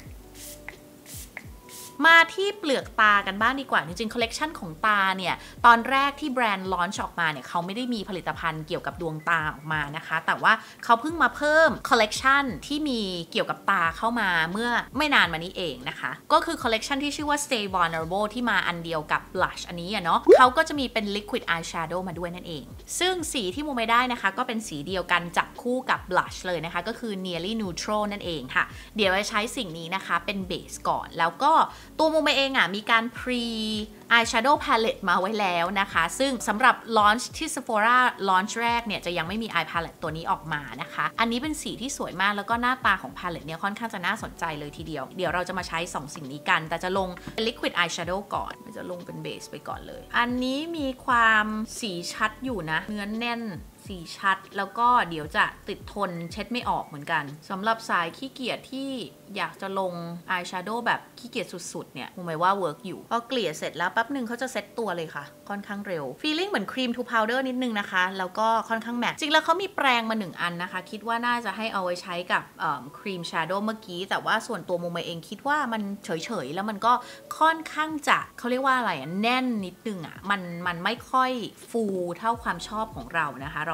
มาที่เปลือกตากันบ้างดีกว่าจริงๆคอลเลกชันของตาเนี่ยตอนแรกที่แบรนด์ลอนช์ออกมาเนี่ยเขาไม่ได้มีผลิตภัณฑ์เกี่ยวกับดวงตาออกมานะคะแต่ว่าเขาเพิ่งมาเพิ่มคอลเลกชันที่มีเกี่ยวกับตาเข้ามาเมื่อไม่นานมานี้เองนะคะก็คือคอลเลกชันที่ชื่อว่า Stay Vulnerable ที่มาอันเดียวกับ blush อันนี้เนาะเขาก็จะมีเป็น liquid eyeshadow มาด้วยนั่นเองซึ่งสีที่โมไม่ได้นะคะก็เป็นสีเดียวกันจับคู่กับ blush เลยนะคะก็คือ nearly neutral นั่นเองค่ะเดี๋ยวจะใช้สิ่งนี้นะคะเป็นเบสก่อนแล้วก็ตัวโมเมเองมีการ pre eyeshadow palette มาไว้แล้วนะคะซึ่งสำหรับ launch ที่ Sephora launch แรกเนี่ยจะยังไม่มี eye palette ตัวนี้ออกมานะคะอันนี้เป็นสีที่สวยมากแล้วก็หน้าตาของ palette เนี่ยค่อนข้างจะน่าสนใจเลยทีเดียวเดี๋ยวเราจะมาใช้2สิ่งนี้กันแต่จะลง liquid eyeshadow ก่อนจะลงเป็นเบสไปก่อนเลยอันนี้มีความสีชัดอยู่นะเนื้อแน่นสีชัดแล้วก็เดี๋ยวจะติดทนเช็ดไม่ออกเหมือนกันสำหรับสายขี้เกียจที่อยากจะลงอายแชโดว์แบบขี้เกียจสุดๆเนี่ยผมหมายว่าเวิร์กอยู่พอเกลี่ยเสร็จแล้วแป๊บนึงเขาจะเซ็ตตัวเลยค่ะค่อนข้างเร็วฟีลลิ่งเหมือนครีมทูพาวเดอร์นิดนึงนะคะแล้วก็ค่อนข้างแมทจริงแล้วเขามีแปรงมา1อันนะคะคิดว่าน่าจะให้เอาไว้ใช้กับครีมแชโดว์เมื่อกี้แต่ว่าส่วนตัวโมเมเองคิดว่ามันเฉยๆแล้วมันก็ค่อนข้างจะเขาเรียกว่าอะไรแน่นนิดนึงมันไม่ค่อยฟูเท่าความชอบของเรานะคะเรา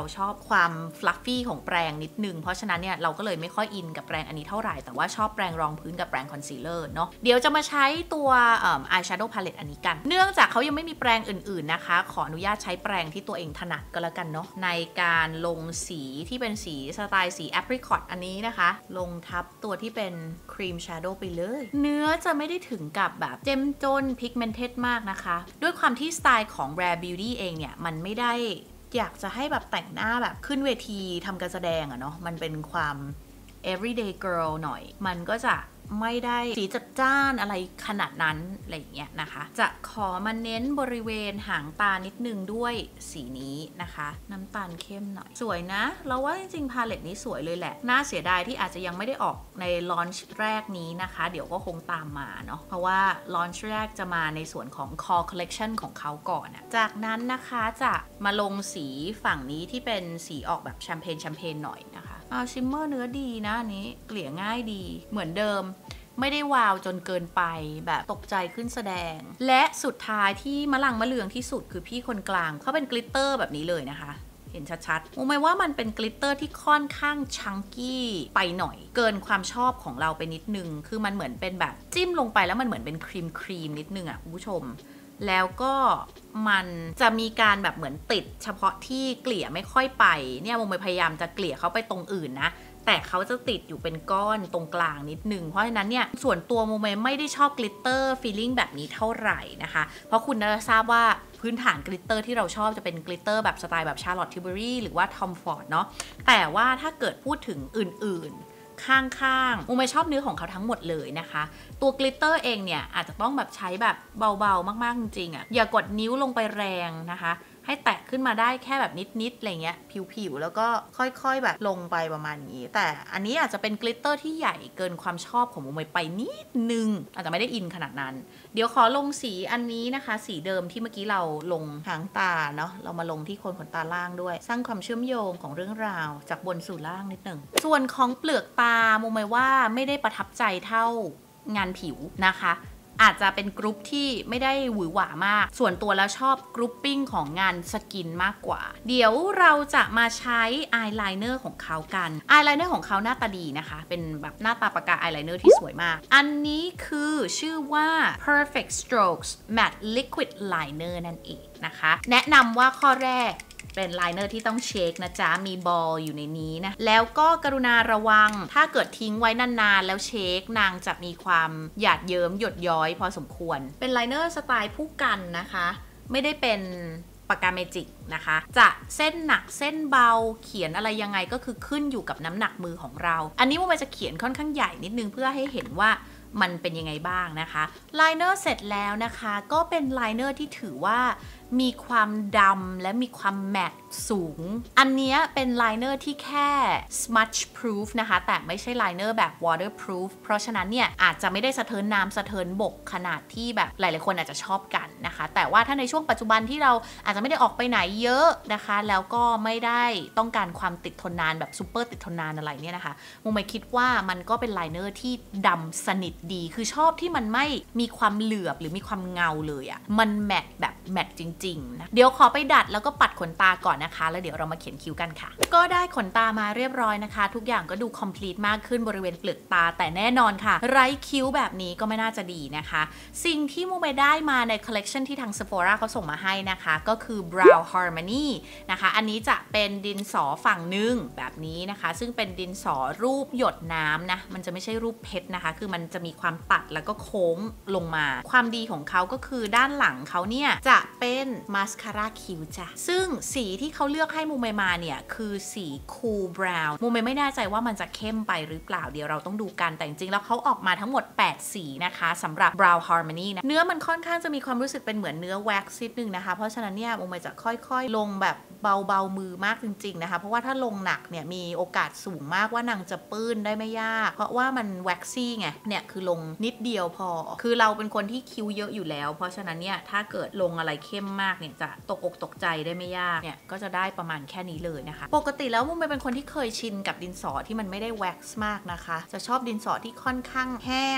ชอบความฟลัฟฟี่ของแปรงนิดนึงเพราะฉะนั้นเนี่ยเราก็เลยไม่ค่อยอินกับแปรงอันนี้เท่าไหร่แต่ว่าชอบแปรงรองพื้นกับแปรงคอนซีลเลอร์เนาะเดี๋ยวจะมาใช้ตัวอายแชโดว์พาเลตอันนี้กันเนื่องจากเขายังไม่มีแปรงอื่นๆนะคะขออนุญาตใช้แปรงที่ตัวเองถนัดก็แล้วกันเนาะในการลงสีที่เป็นสีสไตล์สีแอปริคอตอันนี้นะคะลงทับตัวที่เป็นครีมแชโดว์ไปเลยเนื้อจะไม่ได้ถึงกับแบบเจ้มจนพิกเมนเทดมากนะคะด้วยความที่สไตล์ของ Rare Beauty เองเนี่ยมันไม่ได้อยากจะให้แบบแต่งหน้าแบบขึ้นเวทีทำการแสดงอะเนาะมันเป็นความ everyday girl หน่อยมันก็จะไม่ได้สีจัดจ้านอะไรขนาดนั้นอะไรอย่างเงี้ยนะคะจะขอมาเน้นบริเวณหางตานิดนึงด้วยสีนี้นะคะน้ำตาลเข้มหน่อยสวยนะเราว่าจริงๆพาเลตนี้สวยเลยแหละน่าเสียดายที่อาจจะยังไม่ได้ออกในลอนช์แรกนี้นะคะเดี๋ยวก็คงตามมาเนาะเพราะว่าลอนช์แรกจะมาในส่วนของ Core Collection ของเขาก่อนอะจากนั้นนะคะจะมาลงสีฝั่งนี้ที่เป็นสีออกแบบแชมเปญหน่อยนะคะชิมเมอร์เนื้อดีนะอันนี้เกลี่ยง่ายดีเหมือนเดิมไม่ได้วาวจนเกินไปแบบตกใจขึ้นแสดงและสุดท้ายที่มะลังมะเลืองที่สุดคือพี่คนกลางเขาเป็นกลิตเตอร์แบบนี้เลยนะคะเห็นชัดๆรู้ไหมว่ามันเป็นกลิตเตอร์ที่ค่อนข้างชังกี้ไปหน่อยเกินความชอบของเราไปนิดนึงคือมันเหมือนเป็นแบบจิ้มลงไปแล้วมันเหมือนเป็นครีมนิดนึงอ่ะคุณผู้ชมแล้วก็มันจะมีการแบบเหมือนติดเฉพาะที่เกลี่ยไม่ค่อยไปเนี่ยโมพยายามจะเกลี่ยเขาไปตรงอื่นนะแต่เขาจะติดอยู่เป็นก้อนตรงกลางนิดนึงเพราะฉะนั้นเนี่ยส่วนตัวโมไม่ได้ชอบกลิตเตอร์ฟีลลิ่งแบบนี้เท่าไหร่นะคะเพราะคุณน่าจะทราบว่าพื้นฐานกลิตเตอร์ที่เราชอบจะเป็นกลิตเตอร์แบบสไตล์แบบชาร์ลอตทิลเบอรี่หรือว่าทอมฟอร์ดเนาะแต่ว่าถ้าเกิดพูดถึงอื่นๆข้างๆโมไม่ชอบเนื้อของเขาทั้งหมดเลยนะคะตัวกลิตเตอร์เองเนี่ยอาจจะต้องแบบใช้แบบเบาๆมากๆจริงๆอ่ะอย่ากดนิ้วลงไปแรงนะคะให้แตะขึ้นมาได้แค่แบบนิดๆอะไรเงี้ยผิวๆแล้วก็ค่อยๆแบบลงไปประมาณนี้แต่อันนี้อาจจะเป็นกลิตเตอร์ที่ใหญ่เกินความชอบของโมไปนิดนึงอาจจะไม่ได้อินขนาดนั้นเดี๋ยวขอลงสีอันนี้นะคะสีเดิมที่เมื่อกี้เราลงหางตาเนาะเรามาลงที่โคนขนตาล่างด้วยสร้างความเชื่อมโยงของเรื่องราวจากบนสู่ล่างนิดหนึ่งส่วนของเปลือกตาโมว่าไม่ได้ประทับใจเท่างานผิวนะคะอาจจะเป็นกรุ๊ปที่ไม่ได้หวือหวามากส่วนตัวแล้วชอบกรุ๊ปปิ้งของงานสกินมากกว่าเดี๋ยวเราจะมาใช้อายไลเนอร์ของเขากันอายไลเนอร์ของเขาหน้าตาดีนะคะเป็นแบบหน้าตาปากกาอายไลเนอร์ที่สวยมากอันนี้คือชื่อว่า Perfect Strokes Matte Liquid Liner นั่นเองนะคะแนะนำว่าข้อแรกเป็นไลเนอร์ที่ต้องเช็คนะจ๊ะมีบอลอยู่ในนี้นะแล้วก็กรุณาระวังถ้าเกิดทิ้งไว้นานๆแล้วเช็คนางจะมีความหยาดเยิ้มหยดย้อยพอสมควรเป็นไลเนอร์สไตล์ผู้กันนะคะไม่ได้เป็นปากกาเมจิกนะคะจะเส้นหนักเส้นเบาเขียนอะไรยังไงก็คือขึ้นอยู่กับน้ำหนักมือของเราอันนี้มันจะเขียนค่อนข้างใหญ่นิดนึงเพื่อให้เห็นว่ามันเป็นยังไงบ้างนะคะไลเนอร์เสร็จแล้วนะคะก็เป็นไลเนอร์ที่ถือว่ามีความดำและมีความแมตต์สูงอันนี้เป็นไลเนอร์ที่แค่ smudge proof นะคะแต่ไม่ใช่ไลเนอร์แบบ waterproof เพราะฉะนั้นเนี่ยอาจจะไม่ได้สะเทินน้ำสะเทินบกขนาดที่แบบหลายๆคนอาจจะชอบกันนะคะแต่ว่าถ้าในช่วงปัจจุบันที่เราอาจจะไม่ได้ออกไปไหนเยอะนะคะแล้วก็ไม่ได้ต้องการความติดทนนานแบบซูเปอร์ติดทนนานอะไรเนี่ยนะคะมุมไม่คิดว่ามันก็เป็นไลเนอร์ที่ดำสนิทดีคือชอบที่มันไม่มีความเหลือบหรือมีความเงาเลยอะมันแมตต์แบบแมตต์จริงๆนะเดี๋ยวขอไปดัดแล้วก็ปัดขนตาก่อนนะคะแล้วเดี๋ยวเรามาเขียนคิ้วกันค่ะก็ได้ขนตามาเรียบร้อยนะคะทุกอย่างก็ดูคอมพลีทมากขึ้นบริเวณเปลือกตาแต่แน่นอนค่ะไร้คิ้วแบบนี้ก็ไม่น่าจะดีนะคะสิ่งที่มุมไปได้มาในคอลเลกชันที่ทาง Sephora เขาส่งมาให้นะคะก็คือ Brow Harmony นะคะอันนี้จะเป็นดินสอฝั่งหนึ่งแบบนี้นะคะซึ่งเป็นดินสอรูปหยดน้ำนะมันจะไม่ใช่รูปเพชรนะคะคือมันจะมีความตัดแล้วก็โค้งลงมาความดีของเขาก็คือด้านหลังเขาเนี่ยจะเป็นมาสคาร่าคิ้วจ้ะซึ่งสีที่เขาเลือกให้มูเมมาเนี่ยคือสีคูลบราวน์มูเมไม่แน่ใจว่ามันจะเข้มไปหรือเปล่าเดี๋ยวเราต้องดูกันแต่จริงๆแล้วเขาออกมาทั้งหมด8สีนะคะสำหรับ Brow Harmony นะเนื้อมันค่อนข้างจะมีความรู้สึกเป็นเหมือนเนื้อแว็กซ์นิดนึงนะคะเพราะฉะนั้นเนี่ยมูเมจะค่อยๆลงแบบเบาๆมือมากจริงๆนะคะเพราะว่าถ้าลงหนักเนี่ยมีโอกาสสูงมากว่านางจะปื้นได้ไม่ยากเพราะว่ามันแว็กซี่ไงเนี่ยคือลงนิดเดียวพอคือเราเป็นคนที่คิ้วเยอะอยู่แล้วเพราะฉะนั้นเนี่ยถ้าเกิดลงอะไรเข้มมากเนี่ยจะตกอกตกใจได้ไม่ยากเนี่ยก็จะได้ประมาณแค่นี้เลยนะคะปกติแล้วมุมเป็นคนที่เคยชินกับดินสอที่มันไม่ได้แว็กซ์มากนะคะจะชอบดินสอที่ค่อนข้างแห้ง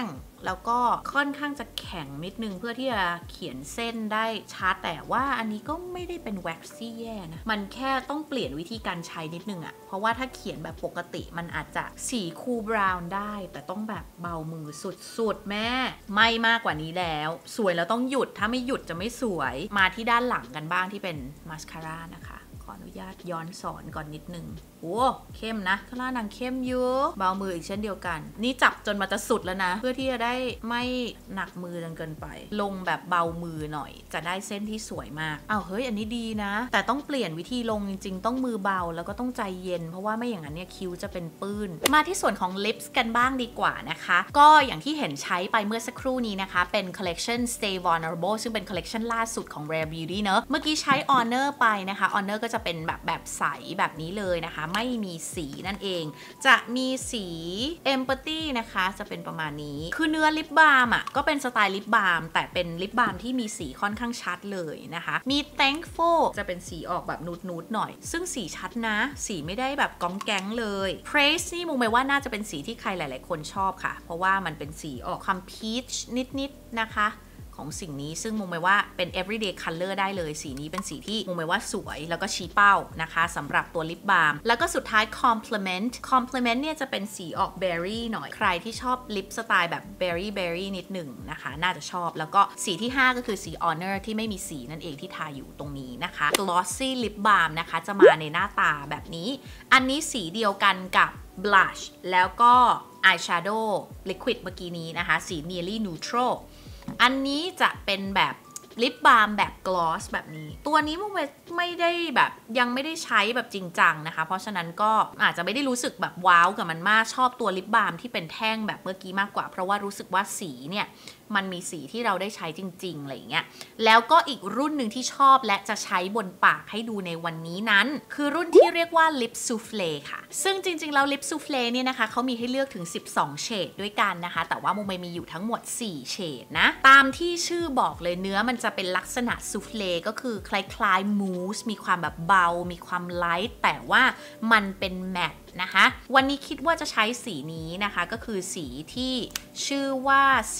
แล้วก็ค่อนข้างจะแข็งนิดนึงเพื่อที่จะเขียนเส้นได้ชัดแต่ว่าอันนี้ก็ไม่ได้เป็นแว็กซี่แย่นะมันแค่ต้องเปลี่ยนวิธีการใช้นิดนึงอะเพราะว่าถ้าเขียนแบบปกติมันอาจจะสีคูลบราวน์ได้แต่ต้องแบบเบามือสุดๆแม่ไม่มากกว่านี้แล้วสวยแล้วต้องหยุดถ้าไม่หยุดจะไม่สวยมาที่ด้านหลังกันบ้างที่เป็นมาสคาร่านะคะขออนุญาตย้อนสอนก่อนนิดนึงโอ้เข้มนะคาร่านางเข้มเยอะเบามืออีกเช่นเดียวกันนี่จับจนมาจะสุดแล้วนะเพื่อที่จะได้ไม่หนักมือจนเกินไปลงแบบเบามือหน่อยจะได้เส้นที่สวยมากอ้าวเฮ้ยอันนี้ดีนะแต่ต้องเปลี่ยนวิธีลงจริงๆต้องมือเบาแล้วก็ต้องใจเย็นเพราะว่าไม่อย่างนั้นเนี่ยคิ้วจะเป็นปื้นมาที่ส่วนของลิปส์กันบ้างดีกว่านะคะก็อย่างที่เห็นใช้ไปเมื่อสักครู่นี้นะคะเป็น collection Stay Vulnerable ซึ่งเป็น collection ล่าสุดของ Rare Beauty เนอะเมื่อกี้ใช้ Honor ไปนะคะ Honor ก็จะเป็นแบบใสแบบนี้เลยนะคะไม่มีสีนั่นเองจะมีสี Empathy นะคะจะเป็นประมาณนี้คือเนื้อลิปบาล์มอ่ะก็เป็นสไตล์ลิปบาล์มแต่เป็นลิปบาล์มที่มีสีค่อนข้างชัดเลยนะคะมี Thankful จะเป็นสีออกแบบนูดๆหน่อยซึ่งสีชัดนะสีไม่ได้แบบก้องแก๊งเลย Praise นี่มุมมองว่าน่าจะเป็นสีที่ใครหลายๆคนชอบค่ะเพราะว่ามันเป็นสีออกความ peach นิดๆนะคะของสิ่งนี้ซึ่งมุมมองว่าเป็น everyday color ได้เลยสีนี้เป็นสีที่มุมมองว่าสวยแล้วก็ชี้เป้านะคะสำหรับตัวลิปบาล์มแล้วก็สุดท้าย complement เนี่ยจะเป็นสีออก berry หน่อยใครที่ชอบลิปสไตล์แบบ berry นิดหนึ่งนะคะน่าจะชอบแล้วก็สีที่5ก็คือสี honor ที่ไม่มีสีนั่นเองที่ทาอยู่ตรงนี้นะคะ glossy lip balm นะคะจะมาในหน้าตาแบบนี้อันนี้สีเดียวกันกับ blush แล้วก็ eyeshadow liquid เมื่อกี้นี้นะคะสี nearly neutralอันนี้จะเป็นแบบลิปบาล์มแบบกลอสแบบนี้ตัวนี้มุมไม่ได้แบบยังไม่ได้ใช้แบบจริงจังนะคะเพราะฉะนั้นก็อาจจะไม่ได้รู้สึกแบบว้าวกับมันมากชอบตัวลิปบาล์มที่เป็นแท่งแบบเมื่อกี้มากกว่าเพราะว่ารู้สึกว่าสีเนี่ยมันมีสีที่เราได้ใช้จริงๆอะไรอย่างเงี้ยแล้วก็อีกรุ่นหนึ่งที่ชอบและจะใช้บนปากให้ดูในวันนี้นั้นคือรุ่นที่เรียกว่าลิปซูเฟลค่ะซึ่งจริงๆแล้วลิปซูเฟลเนี่ยนะคะเขามีให้เลือกถึง12เฉดด้วยกันนะคะแต่ว่ามุมมีอยู่ทั้งหมด4เฉดนะตามที่ชื่อบอกเลยเนื้อมันจะเป็นลักษณะซูเฟลก็คือคล้ายๆมูสมีความแบบเบามีความไลท์แต่ว่ามันเป็นแมตต์นะคะวันนี้คิดว่าจะใช้สีนี้นะคะก็คือสีที่ชื่อว่าสี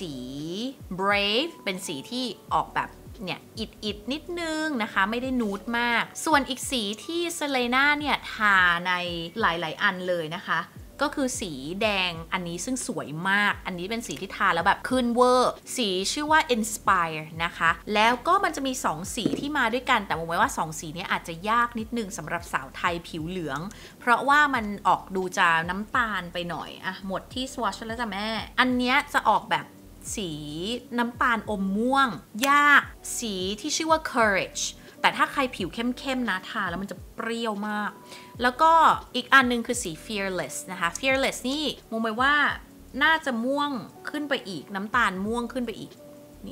Brave เป็นสีที่ออกแบบเนี่ยอิดนิดนึงนะคะไม่ได้นูดมากส่วนอีกสีที่เซเลน่าเนี่ยทาในหลายๆอันเลยนะคะก็คือสีแดงอันนี้ซึ่งสวยมากอันนี้เป็นสีที่ทาแล้วแบบขึ้นเวอร์สีชื่อว่า Inspire นะคะแล้วก็มันจะมี2สีที่มาด้วยกันแต่มองไว้ว่า2สีนี้อาจจะยากนิดนึงสำหรับสาวไทยผิวเหลืองเพราะว่ามันออกดูจะน้ำตาลไปหน่อยอะหมดที่ swatch แล้วจ้ะแม่อันเนี้ยจะออกแบบสีน้ำตาลอมม่วงยากสีที่ชื่อว่า Courageแต่ถ้าใครผิวเข้มๆนะทาแล้วมันจะเปรี้ยวมากแล้วก็อีกอันนึงคือสี Fearless นะคะ Fearless นี่มองไปว่าน่าจะม่วงขึ้นไปอีกน้ำตาลม่วงขึ้นไปอีกนี่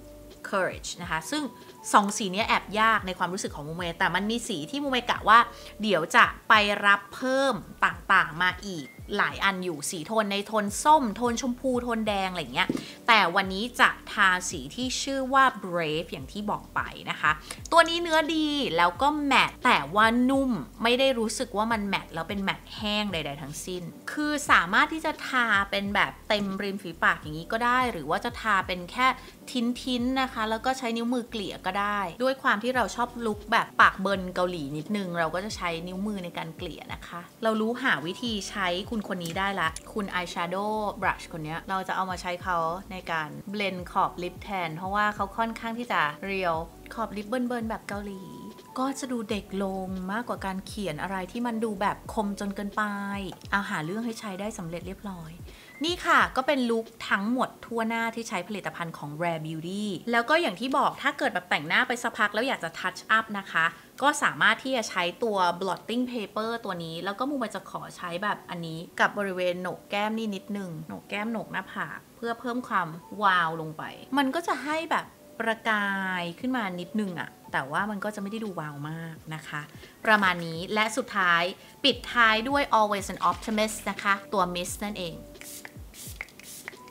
Courage นะคะซึ่ง2สีนี้แอบยากในความรู้สึกของมูเมแต่มันมีสีที่มูเมกะว่าเดี๋ยวจะไปรับเพิ่มต่างๆมาอีกหลายอันอยู่สีโทนในโทนส้มโทนชมพูโทนแดงอะไรเงี้ยแต่วันนี้จะทาสีที่ชื่อว่า Brave อย่างที่บอกไปนะคะตัวนี้เนื้อดีแล้วก็แมตต์แต่ว่านุ่มไม่ได้รู้สึกว่ามันแมตต์แล้วเป็นแมตต์แห้งใดๆทั้งสิ้นคือสามารถที่จะทาเป็นแบบเต็มริมฝีปากอย่างนี้ก็ได้หรือว่าจะทาเป็นแค่ทิ้นๆนะคะแล้วก็ใช้นิ้วมือเกลี่ยก็ได้ด้วยความที่เราชอบลุคแบบปากเบิร์นเกาหลีนิดนึงเราก็จะใช้นิ้วมือในการเกลี่ยนะคะเรารู้หาวิธีใช้คุณคนนี้ได้ละคุณ eyeshadow brush คนนี้เราจะเอามาใช้เขาในการเบลนขอบลิปแทนเพราะว่าเขาค่อนข้างที่จะเรียวขอบลิปเบิร์นแบบเกาหลีก็จะดูเด็กลงมากกว่าการเขียนอะไรที่มันดูแบบคมจนเกินไปเอาหาเรื่องให้ใช้ได้สำเร็จเรียบร้อยนี่ค่ะก็เป็นลุคทั้งหมดทั่วหน้าที่ใช้ผลิตภัณฑ์ของ Rare Beauty แล้วก็อย่างที่บอกถ้าเกิดแบบแต่งหน้าไปสักพักแล้วอยากจะทัชอัพนะคะก็สามารถที่จะใช้ตัว blotting paper ตัวนี้แล้วก็มูมันจะขอใช้แบบอันนี้กับบริเวณโหนกแก้มนี่นิดนึงโหนกแก้มโหนกหน้าผากเพื่อเพิ่มความวาวลงไปมันก็จะให้แบบประกายขึ้นมานิดนึงอะแต่ว่ามันก็จะไม่ได้ดูวาวมากนะคะประมาณนี้และสุดท้ายปิดท้ายด้วย always an optimist นะคะตัว mist นั่นเอง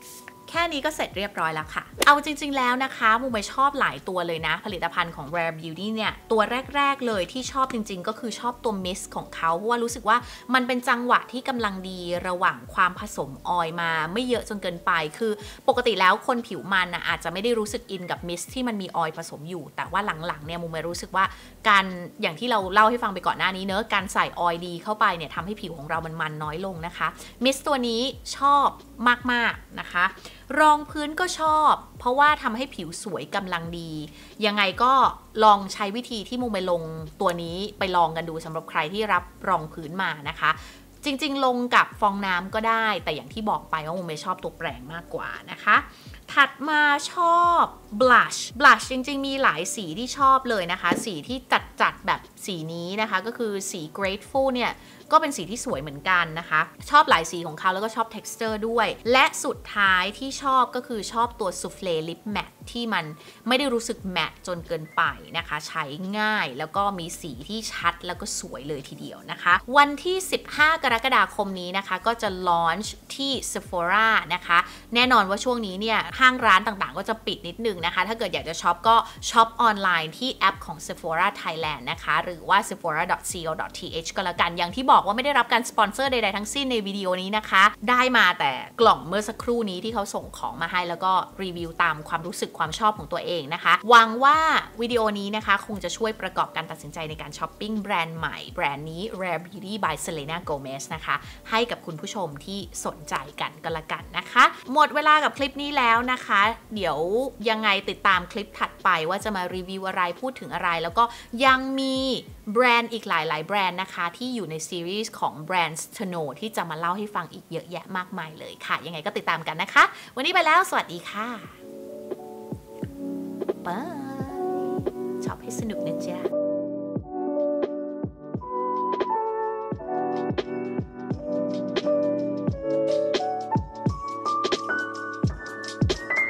แค่นี้ก็เสร็จเรียบร้อยแล้วค่ะเอาจริงๆแล้วนะคะมูไม่ชอบหลายตัวเลยนะผลิตภัณฑ์ของ Rare Beauty เนี่ยตัวแรกๆเลยที่ชอบจริงๆก็คือชอบตัวมิสต์ของเขาเพราะว่ารู้สึกว่ามันเป็นจังหวะที่กำลังดีระหว่างความผสมออยล์มาไม่เยอะจนเกินไปคือปกติแล้วคนผิวมันอาจจะไม่ได้รู้สึกอินกับมิสต์ที่มันมีออยล์ผสมอยู่แต่ว่าหลังๆเนี่ยมูไม่รู้สึกว่าการอย่างที่เราเล่าให้ฟังไปก่อนหน้านี้เนอะการใส่ออยล์ดีเข้าไปเนี่ยทำให้ผิวของเรามันน้อยลงนะคะมิสต์ตัวนี้ชอบมากๆนะคะรองพื้นก็ชอบเพราะว่าทำให้ผิวสวยกำลังดียังไงก็ลองใช้วิธีที่มูไปลงตัวนี้ไปลองกันดูสำหรับใครที่รับรองพื้นมานะคะจริงๆลงกับฟองน้ำก็ได้แต่อย่างที่บอกไปว่ามูไม่ชอบตัวแปรงมากกว่านะคะถัดมาชอบ blush จริงๆมีหลายสีที่ชอบเลยนะคะสีที่จัดแบบสีนี้นะคะก็คือสี grateful เนี่ยก็เป็นสีที่สวยเหมือนกันนะคะชอบหลายสีของเขาแล้วก็ชอบ texture ด้วยและสุดท้ายที่ชอบก็คือชอบตัว souffle lip matte ที่มันไม่ได้รู้สึกแมตต์จนเกินไปนะคะใช้ง่ายแล้วก็มีสีที่ชัดแล้วก็สวยเลยทีเดียวนะคะวันที่15กรกฎาคมนี้นะคะก็จะลอนช์ที่ Sephora นะคะแน่นอนว่าช่วงนี้เนี่ยห้างร้านต่างๆก็จะปิดนิดนึงนะคะถ้าเกิดอยากจะช็อปก็ช็อปออนไลน์ที่แอปของ Sephora Thailand นะคะหรือว่า sephora.co.th ก็แล้วกันอย่างที่บอกว่าไม่ได้รับการสปอนเซอร์ใดๆทั้งสิ้นในวิดีโอนี้นะคะได้มาแต่กล่องเมื่อสักครู่นี้ที่เขาส่งของมาให้แล้วก็รีวิวตามความรู้สึกความชอบของตัวเองนะคะหวังว่าวิดีโอนี้นะคะคงจะช่วยประกอบการตัดสินใจในการช้อปปิ้งแบรนด์ใหม่แบรนด์นี้ Rare Beauty by Selena Gomez นะคะให้กับคุณผู้ชมที่สนใจกันก็แล้วกันนะคะหมดเวลากับคลิปนี้แล้วนะคะเดี๋ยวยังไงติดตามคลิปถัดไปว่าจะมารีวิวอะไรพูดถึงอะไรแล้วก็ยังมีแบรนด์อีกหลายๆแบรนด์นะคะที่อยู่ในซีรีส์ของแบรนด์ Tono ที่จะมาเล่าให้ฟังอีกเยอะแยะมากมายเลยค่ะยังไงก็ติดตามกันนะคะวันนี้ไปแล้วสวัสดีค่ะบายช็อปให้สนุกนะ